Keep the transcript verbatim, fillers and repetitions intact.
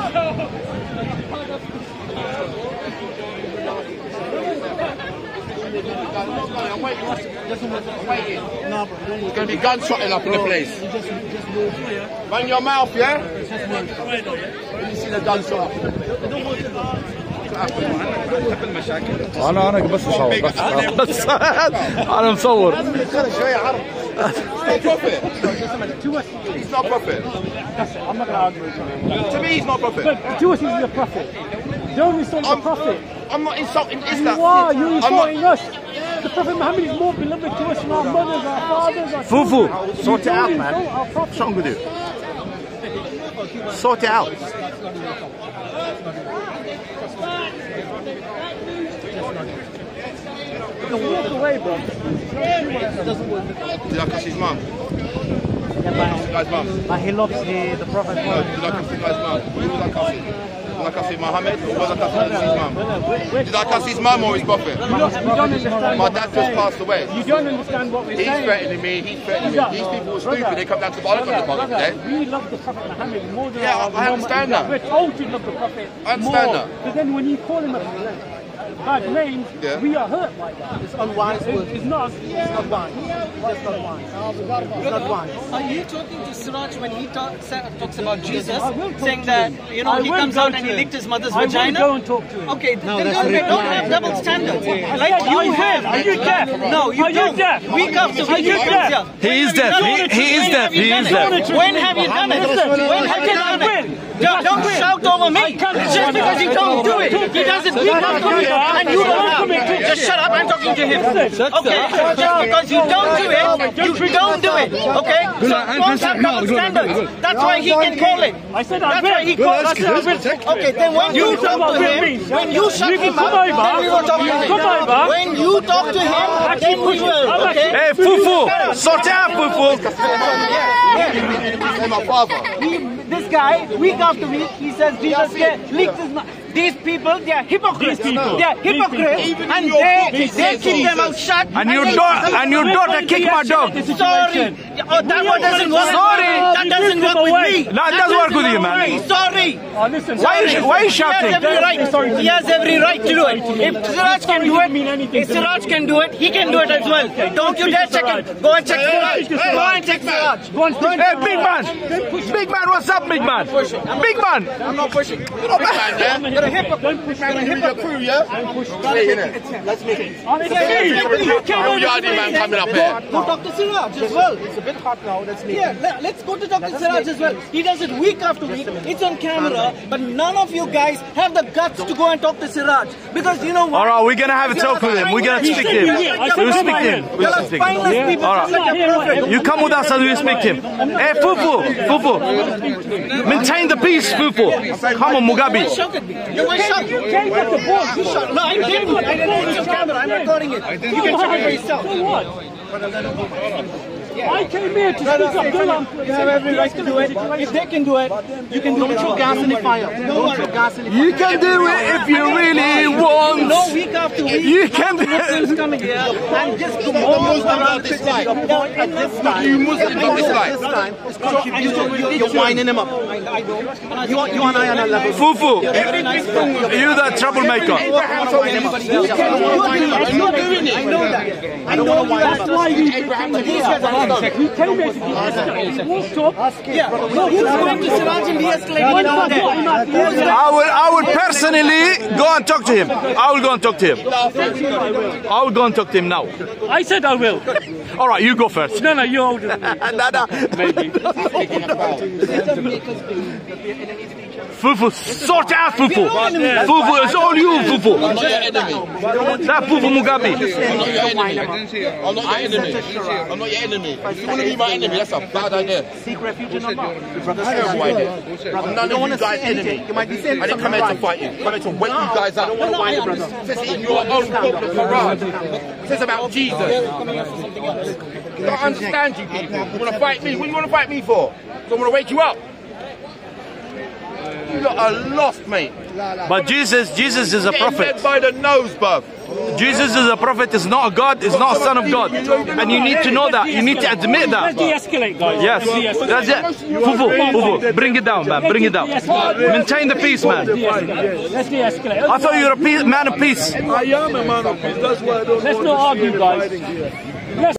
I'm waiting. I'm waiting. There's going to be gunshotting up in the place. Run your mouth, yeah? When you see the gunshot. انا انا بس اصور بس بس انا مصور. He's not a prophet. I'm not going to argue with you. To me, he's not a prophet. But Jewish is the prophet. Don't insult the prophet. I'm not insulting Islam. You are. You're insulting us. The Prophet Muhammad is more beloved to us than our mothers, our fathers, our Fufu, sort it out, man. What's wrong with you? Sort it out. Walk away, bro. Did I cuss his mum? Yeah, This guy's mum. but he loves the, the Prophet. No, did I cuss the guy's mum? Who was I cussing? Was I cussing Muhammad or was I cussing his mum? Did I cuss his mum or his prophet? You don't, you don't understand. My dad just passed away. You don't understand what we're He's saying. threatening me, he's threatening me. These people are stupid, they come down to Bali Brother, on the brother, day. we love the Prophet Muhammad more than Yeah, our I understand mom. that. We're told to love the Prophet I understand more. that. But then when you call him a bad name, Yeah. we are hurt by that. It's unwise. It's, it's not. It's not wise. It's not wise. It's not wise. Are you talking to Siraj when he talk, sa- talks about Jesus, I will talk saying to that, him. you know, I he will comes go out to and he him. licked his mother's I vagina? will go and talk to him. Okay, then that's don't, really don't bad. have double standards. Like Are you you have. deaf? Are you deaf? No, you Are you don't. deaf? Week after Are week. you he comes deaf? here. He is deaf. He, he is deaf. He is deaf. When have you done it? When have you done it? Don't, don't shout over me. Just because you don't do it. He does it week after week and you don't. Just shut up. I'm talking to him. Okay? Just because you don't do it, you don't do it. Okay? So don't have double standards. That's why he can call it. I said I That's will. why he calls it. Okay, then when you talk to him, when you shut him up, then we will talk to him. When you talk to him, then we will. Okay? Hey, Fufu, sort it out, Fufu. Say my father. He, this guy, week after week, he says Jesus licked his mouth. These people, they are hypocrites. These people. They are hypocrites, Even in and your book, they, it they says keep their Jesus. mouth shut. And your they- daughter, and your daughter kicked my dog. Sorry. Oh, that one doesn't work. Sorry. That doesn't work with me. No, it doesn't work with you, man. Sorry. Oh, listen. Why is- why are you He shouting? has every right. He has every right to do it. If Siraj can do it, if Siraj can do it, he can do it as well. Don't you dare check him. Go and check Siraj. Go and check Siraj. Hey, big man. Big man, what's up, big man? Big man. I'm not pushing. You're not big man, yeah? You're a hypocrite. Man, when you with your crew, yeah? Hey, innit? Let's make it. How you are, man, coming up here? Go talk to Siraj as well. It's a bit hot now. Let's make Yeah, it. le- let's go to Doctor Siraj as well. He does it week after week. It's on camera, but none of you guys have the guts to go and talk to Siraj. Because you know what? All right, we're gonna have a talk with him. We're gonna speak to him. We'll speak to him. We'll You're speak to spineless him. people. All just like right. a prophet. You come with us and we'll speak to him. Hey, Fufu, Fufu. Maintain the peace, Fufu. Come on, Mugabe. Shout at me. You were shout. You can't get the ball. You shot. No, I didn't. I didn't. It's on camera. I'm recording it. You can check it for yourself. So what? I came here to speak up. You have every right to do it. If they can do it, you can do it. Don't throw gas in the fire. Don't throw gas in the fire. You can do it if you really want. No, week after week. You can do Muslims it. coming here and just go Muslims don't dislike. No, in this time. You Muslims don't dislike. This time, it's because you, you, you, you're winding him up. You, want- you and I on a level. Fufu, you the troublemaker. I'm not winding him up. I'm not doing it. I know that. I don't want to wind him That's up. why you these guys are wrong. You came here to do this. You walked up. Yeah. So who's going to Siraj and de-escalate One down there? second. I will, I will personally go and talk to him. I will go and talk to him. I will go and talk to him now. I said I will. All right, you go first. No, no, you're older than me. No, no. Maybe. Fufu, sort out Fufu. Fufu, it's all you, Fufu. I'm not your enemy. That Fufu Mugabe. I'm not your enemy. I'm not your enemy. I'm not your enemy. If you want to be my enemy, that's a bad idea. Seek refuge in Allah. Terrible idea. I'm none of you guys' enemy. You might be saying I didn't come here to fight you. I come here to wake you guys up. It says in your own book, the Quran. It says about Jesus. I don't understand you people. You want to fight me? What do you want to fight me for? Do I want to wake you up? You lot are lost, mate. But Jesus, Jesus is a Getting prophet. led by the nose, bruv. Jesus is a prophet, is not a God, is not a son of God. And you need to know that. You need to admit that. Let's de-escalate, guys. Yes, that's it. Fufu, Fufu, bring it down, man. Bring it down. Maintain the peace, man. Let's de-escalate. I thought you were a peace, man of peace. I am a man of peace. That's why I don't Let's know not argue, this guys. fighting here. Let's